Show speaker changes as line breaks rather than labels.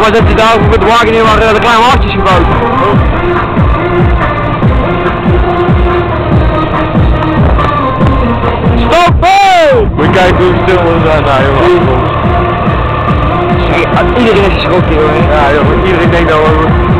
maar dat hij daar met de wagen neer waar de kleine hartjes gebouwd. Stop! Hey!
Moet je kijken hoe stil we zijn daar, jongen.
Iedereen is geschrokken, hoor.
Ja, jongen, iedereen denkt dat we